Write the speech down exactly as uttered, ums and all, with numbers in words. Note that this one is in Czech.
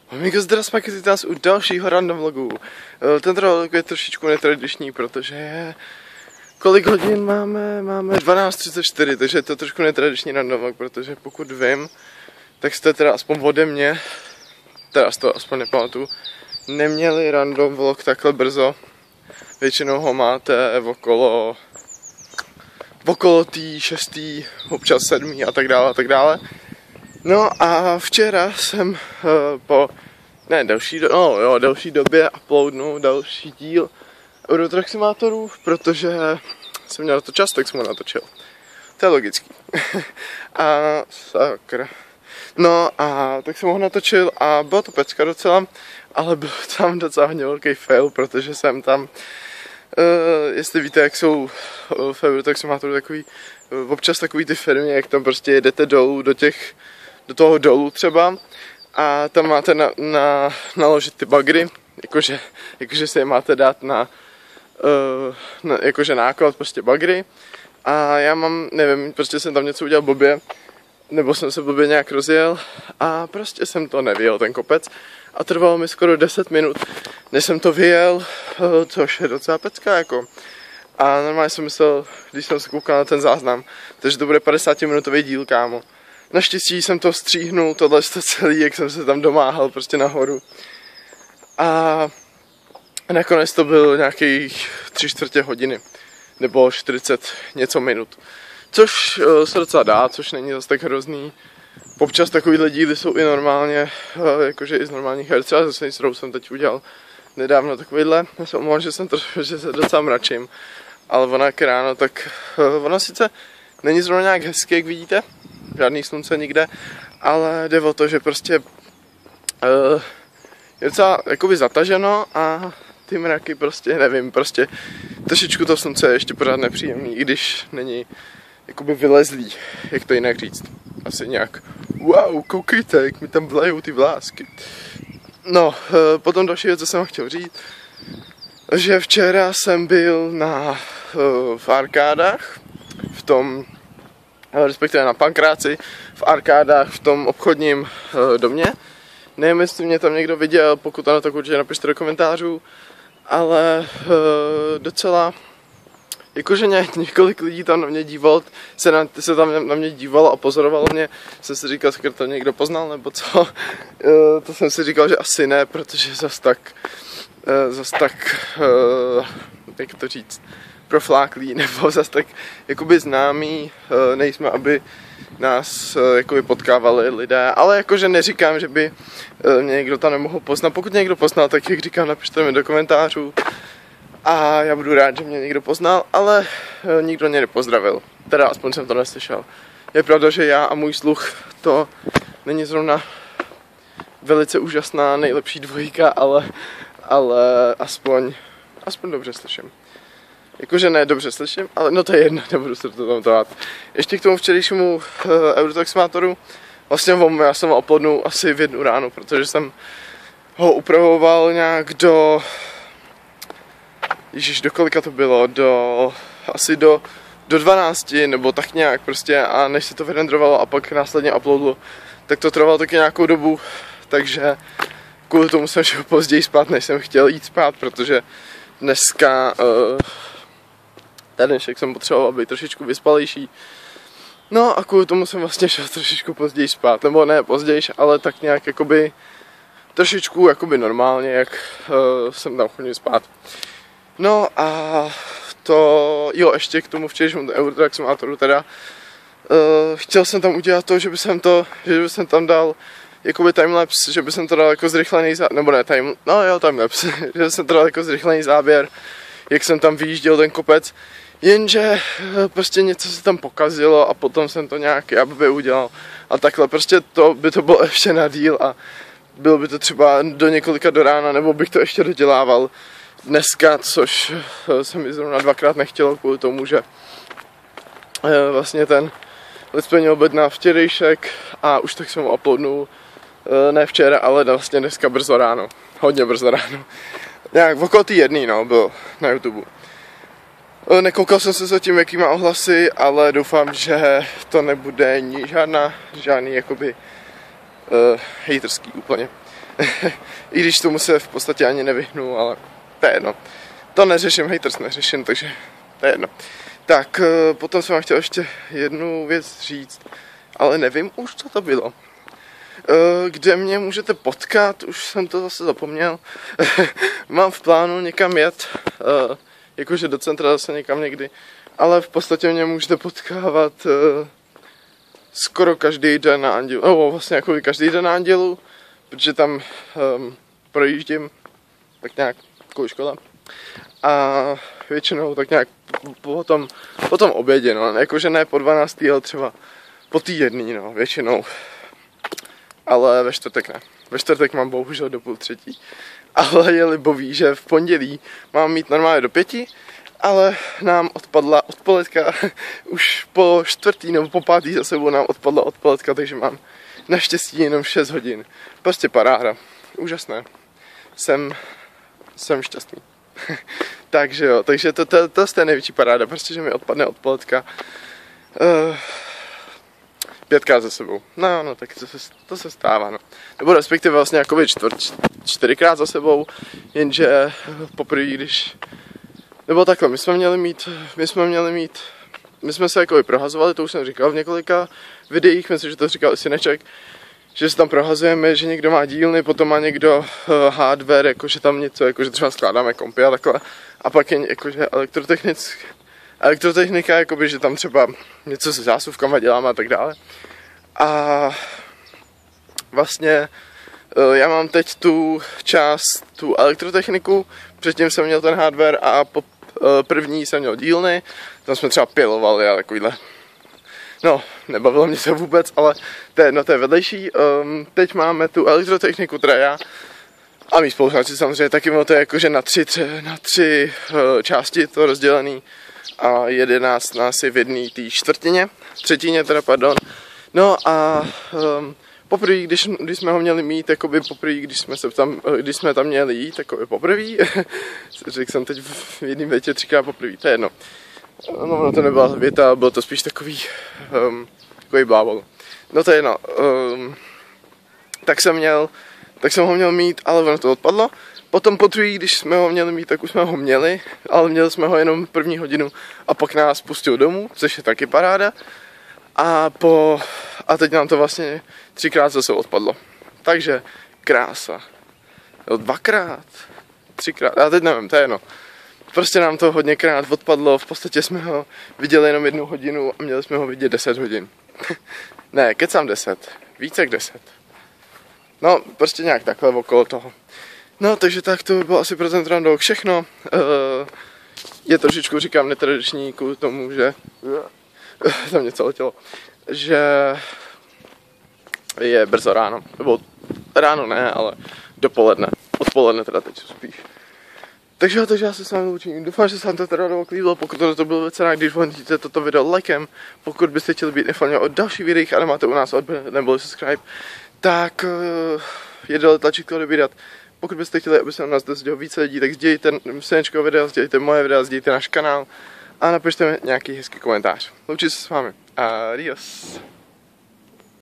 Amigos, zdra zpátky nás u dalšího random vlogu. Tento vlog je trošičku netradiční, protože je... Kolik hodin máme? Máme dvanáct třicet čtyři, takže je to trošku netradiční random vlog, protože pokud vím, tak jste teda aspoň ode mě, teda z toho aspoň nepamatuju, neměli random vlog takhle brzo. Většinou ho máte okolo... okolo tý šestý, občas sedmý a tak dále a tak dále. No a včera jsem uh, po ne delší, do, no, jo, delší době uploadnu další díl Euro Truck Simulatorů, protože jsem měl na to čas, tak jsem ho natočil. To je logický. A sakra. No a tak jsem ho natočil a byla to pecka docela, ale byl tam docela hodně velký fail, protože jsem tam, uh, jestli víte, jak jsou uh, v Euro Truck Simulatoru takový, uh, občas takový ty firmy, jak tam prostě jedete dolů do těch do toho dolu třeba a tam máte na, na, naložit ty bagry, jakože, jakože si je máte dát na, uh, na jakože náklad, prostě bagry a já mám, nevím, prostě jsem tam něco udělal blbě, nebo jsem se blbě nějak rozjel a prostě jsem to nevyjel ten kopec a trvalo mi skoro deset minut, než jsem to vyjel, uh, což je docela pecka jako. A normálně jsem myslel, když jsem se koukal na ten záznam, takže to bude padesátiminutový díl, kámo. Naštěstí jsem to stříhnul, tohle to celý, jak jsem se tam domáhal prostě nahoru. A nakonec to bylo nějakých tři čtvrtě hodiny, nebo čtyřicet něco minut. Což uh, se docela dá, což není zase tak hrozný. Občas takovýhle díly jsou i normálně, uh, jakože i z normálních her. Třeba zase kterou jsem teď udělal nedávno takovýhle. Já se omlouvám, že jsem to, že se docela mračím. Ale ona jak ráno, tak uh, ona sice není zrovna nějak hezky, jak vidíte. Žádný slunce nikde, ale jde o to, že prostě uh, je docela jakoby zataženo a ty mraky prostě, nevím, prostě trošičku to slunce je ještě pořád nepříjemný, i když není jakoby vylezlý, jak to jinak říct. Asi nějak, wow, koukejte, jak mi tam vlajou ty vlásky. No, uh, potom další věc, co jsem chtěl říct, že včera jsem byl na, uh, v arkádách, v tom respektive na Pankráci, v arkádách v tom obchodním uh, domě. Nevím, jestli mě tam někdo viděl, pokud ano, tak určitě napište do komentářů, ale uh, docela, jakože ně, několik lidí tam na mě dívalo, se, na, se tam na mě dívalo a pozorovalo mě, jsem si říkal, že to někdo poznal, nebo co, uh, to jsem si říkal, že asi ne, protože zas tak, uh, zas tak, uh, jak to říct, profláklí, nebo zase tak jakoby známí, nejsme, aby nás jakoby potkávali lidé, ale jakože neříkám, že by mě někdo tam nemohl poznat. Pokud někdo poznal, tak jak říkám, napište mi do komentářů a já budu rád, že mě někdo poznal, ale nikdo mě nepozdravil, teda aspoň jsem to neslyšel. Je pravda, že já a můj sluch to není zrovna velice úžasná, nejlepší dvojka, ale, ale aspoň, aspoň dobře slyším. Jakože ne, dobře slyším, ale no to je jedno, nebudu se to tam dát. Ještě k tomu včerejšímu uh, Euro Truck Simulatoru, vlastně já jsem ho uploadnul asi v jednu ráno, protože jsem ho upravoval nějak do, ježiš, do kolika to bylo, do, asi do, do dvanácti, nebo tak nějak prostě, a než se to vyrendrovalo a pak následně uploadlo, tak to trvalo taky nějakou dobu, takže kvůli tomu jsem šel později spát, než jsem chtěl jít spát, protože dneska... Uh, Ten dnešek jsem potřeboval být trošičku vyspalejší. No a kvůli tomu jsem vlastně šel trošičku později spát. Nebo ne později, ale tak nějak jakoby trošičku jakoby normálně, jak uh, jsem tam chodil spát. No a to, jo, ještě k tomu včerejšímu Euro Truck Simulatoru teda. Uh, chtěl jsem tam udělat to, že by jsem to, že by jsem tam dal jakoby timelapse, že by jsem to dal jako zrychlený záběr, nebo ne, time, no jo, timelapse, že by jsem to dal jako zrychlený záběr, jak jsem tam vyjížděl ten kopec. Jenže prostě něco se tam pokazilo a potom jsem to nějak já by udělal a takhle prostě to by to bylo ještě na díl a bylo by to třeba do několika do rána, nebo bych to ještě dodělával dneska, což se mi zrovna dvakrát nechtělo kvůli tomu, že vlastně ten let's play měl být na včerejšek a už tak jsem ho uploadnul ne včera, ale vlastně dneska brzo ráno, hodně brzo ráno. Nějak v okolo tý jedný, no, byl na YouTube. Nekoukal jsem se zatím, jaký má ohlasy, ale doufám, že to nebude žádná, žádný jakoby uh, hejterský úplně. I když tomu se v podstatě ani nevyhnu, ale to je jedno. To neřeším, haters neřeším, takže to je jedno. Tak, uh, potom jsem vám chtěl ještě jednu věc říct, ale nevím už, co to bylo. Uh, kde mě můžete potkat, už jsem to zase zapomněl. Mám v plánu někam jet, uh, jakože do centra zase někam někdy, ale v podstatě mě můžete potkávat uh, skoro každý den na Andělu, no vlastně jako každý den na Andělu, protože tam um, projíždím tak nějak kvůli škole a většinou tak nějak po tom, po tom obědě, no, jakože ne po dvanácté, ale třeba po týdní, no, většinou, ale ve čtvrtek ne, ve čtvrtek mám bohužel do půl třetí, ale je libový, že v pondělí mám mít normálně do pěti, ale nám odpadla odpoledka, už po čtvrtý nebo po pátý za sebou nám odpadla odpoledka, takže mám naštěstí jenom šest hodin. Prostě paráda, úžasné, jsem, jsem šťastný. Takže jo, takže to, to, to je největší paráda, prostě, že mi odpadne odpoledka uh, pětkrát za sebou. No, no, tak to se, to se stává, no. Nebo respektive vlastně jako čtvrt, čtyřikrát za sebou, jenže poprvé, když nebo takhle, my jsme měli mít, my jsme měli mít, my jsme se jako prohazovali, to už jsem říkal v několika videích, myslím, že to říkal i Syneček, že se tam prohazujeme, že někdo má dílny, potom má někdo uh, hardware, jakože tam něco, jakože třeba skládáme kompy a takhle, a pak je jakože elektrotechnická, elektrotechnika, jakoby, že tam třeba něco se zásuvkama děláme a tak dále. A vlastně uh, já mám teď tu část, tu elektrotechniku, předtím jsem měl ten hardware a po první jsem měl dílny, tam jsme třeba pilovali a takovýhle. No, nebavilo mě to vůbec, ale to je, no, to je vedlejší. Um, teď máme tu elektrotechniku, teda já a mý spolužáci samozřejmě taky, no to je jakože na tři, tři, na tři uh, části to rozdělený a jedenáct nás je v jedné té čtvrtině, třetině teda, pardon. No a um, poprvé, když, když jsme ho měli mít, jakoby poprvé, když jsme, se tam, když jsme tam měli jít, jakoby poprvé, řekl jsem teď v jedním větě třikrát poprvé, to je jedno. No, no to nebyla věta, bylo to spíš takový, um, takový blábol. No to je jedno. Um, tak jsem měl, tak jsem ho měl mít, ale ono to odpadlo. Potom poprvé, když jsme ho měli mít, tak už jsme ho měli, ale měli jsme ho jenom první hodinu a pak nás pustil domů, což je taky paráda. A, po, a teď nám to vlastně třikrát zase odpadlo. Takže krása. Jo, dvakrát, třikrát, já teď nevím, to je jedno. Prostě nám to hodněkrát odpadlo, v podstatě jsme ho viděli jenom jednu hodinu a měli jsme ho vidět deset hodin. Ne, kecám deset, více jak deset. No, prostě nějak takhle okolo toho. No, takže tak to by bylo asi pro ten randok všechno. Uh, je trošičku, říkám, netradiční kvůli tomu, že tam něco letělo, že je brzo ráno, nebo ráno ne, ale dopoledne, odpoledne teda teď spíš. Takže, takže já se s vámi loučím, doufám, že se vám to teda líbilo, pokud to, to bylo velice rád, když hodnotíte toto video lajkem, pokud byste chtěli být informovaní o dalších videích a nemáte u nás odběr nebo subscribe, tak uh, je dole tlačítko odebírat. Pokud byste chtěli, aby se na nás dozvědělo více lidí, tak sdělíte Synečkovo video, sdělíte moje videa, sdělíte náš kanál a napište mi nějaký hezký komentář. Loučím se s vámi. Adios.